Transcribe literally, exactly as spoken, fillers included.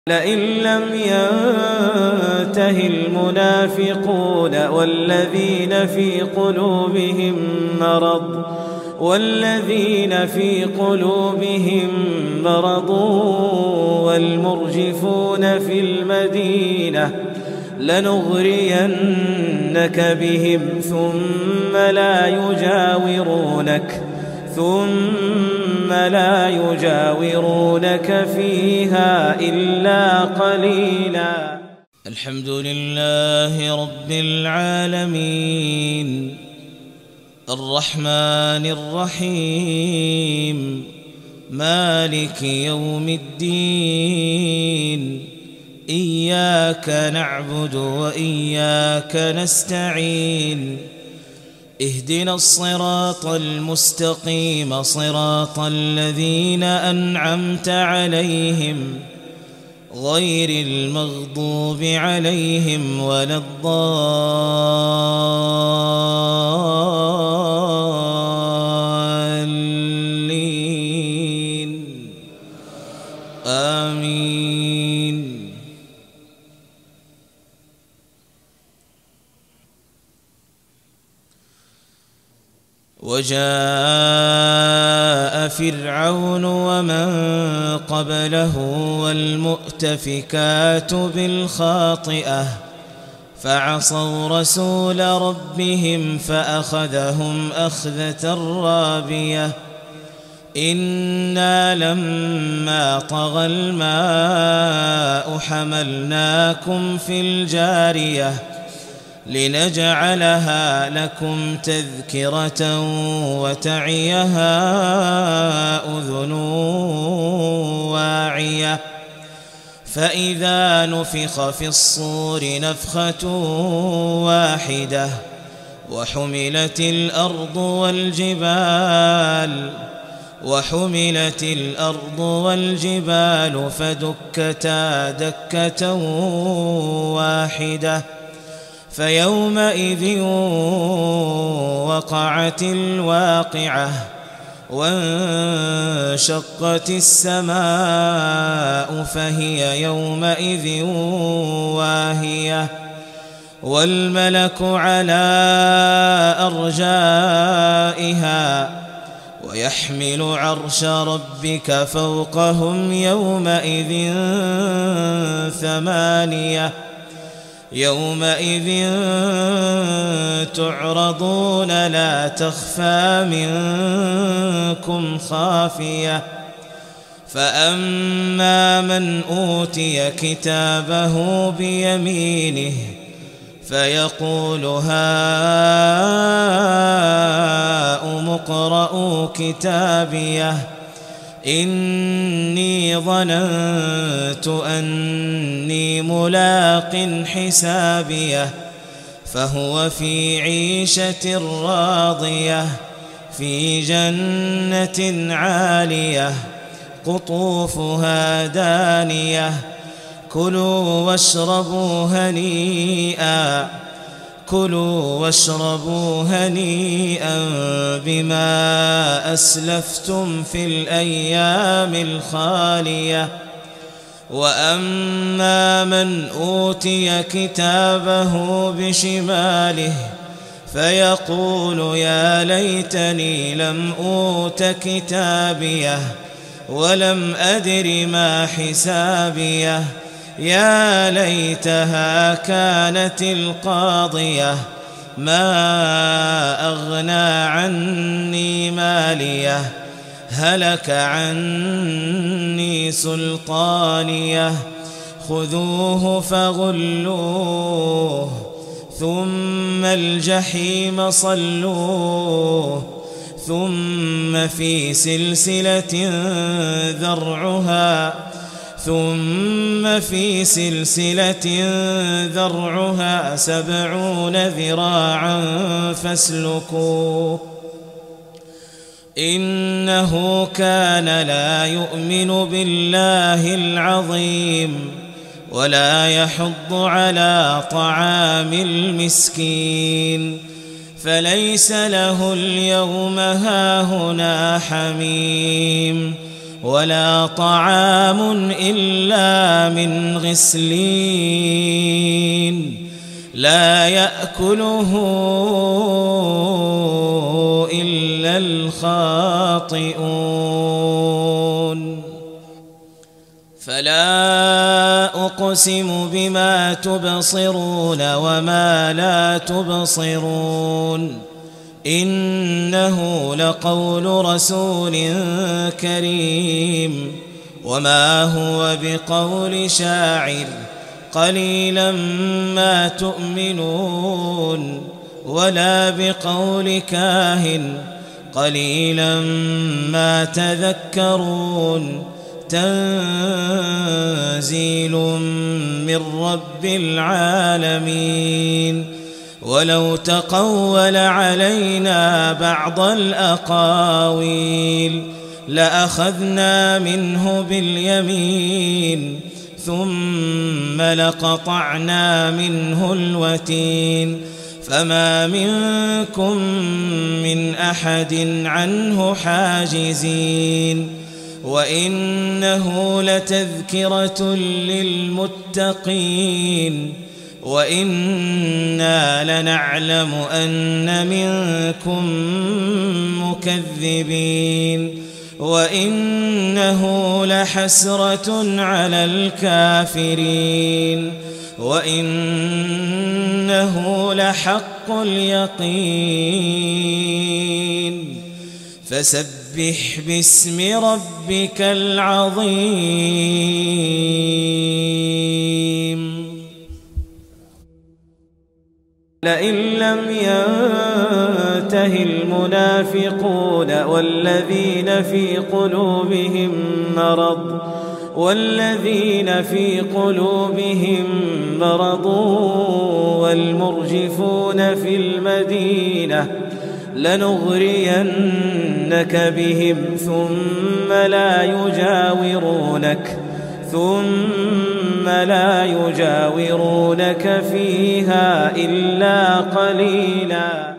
لئن لم ينته المنافقون والذين في قلوبهم مرض والذين في قلوبهم مرض والمرجفون في المدينة لنغرينك بهم ثم لا يجاورونك ثم لا يجاورونك فيها إلا قليلا. الحمد لله رب العالمين الرحمن الرحيم مالك يوم الدين إياك نعبد وإياك نستعين اهدنا الصراط المستقيم صراط الذين أنعمت عليهم غير المغضوب عليهم ولا الضالين آمين. وجاء فرعون ومن قبله والمؤتفكات بالخاطئة فعصوا رسول ربهم فأخذهم أخذة رابية إنا لما طغى الماء حملناكم في الجارية لنجعلها لكم تذكرة وتعيها أذن واعية فإذا نفخ في الصور نفخة واحدة وحملت الأرض والجبال وحملت الأرض والجبال فدكتا دكة واحدة فيومئذ وقعت الواقعة وانشقت السماء فهي يومئذ واهية والملك على أرجائها ويحمل عرش ربك فوقهم يومئذ ثمانية يومئذ تعرضون لا تخفى منكم خافية فأما من أوتي كتابه بيمينه فيقول هاؤم اقرءوا كتابيه إني ظننت أني ملاق حسابيه فهو في عيشة راضية في جنة عالية قطوفها دانية كلوا واشربوا هنيئا كلوا واشربوا هنيئا بما أسلفتم في الأيام الخالية وأما من أوتي كتابه بشماله فيقول يا ليتني لم أوت كتابيه ولم أدر ما حسابيه يا ليتها كانت القاضية ما أغنى عني ماليه هلك عني سلطانيه خذوه فغلوه ثم الجحيم صلوه ثم في سلسلة ذرعها ثم في سلسلة ذرعها سبعون ذراعا فاسلكوه إنه كان لا يؤمن بالله العظيم ولا يحض على طعام المسكين فليس له اليوم هاهنا حميم ولا طعام إلا من غسلين لا يأكله إلا الخاطئون فلا أقسم بما تبصرون وما لا تبصرون إنه لقول رسول كريم وما هو بقول شاعر قليلا ما تؤمنون ولا بقول كاهن قليلا ما تذكرون تنزيل من رب العالمين ولو تقول علينا بعض الأقاويل لأخذنا منه باليمين ثم لقطعنا منه الوتين فما منكم من أحد عنه حاجزين وإنه لتذكرة للمتقين وإنا لنعلم أن منكم مكذبين وإنه لحسرة على الكافرين وإنه لحق اليقين فسبح باسم ربك العظيم لئن لم ينته المنافقون والذين في قلوبهم مرض والذين في قلوبهم مرض والمرجفون في المدينة لنغرينك بهم ثم لا يجاورونك ثم لا يجاورونك فيها إلا قليلا.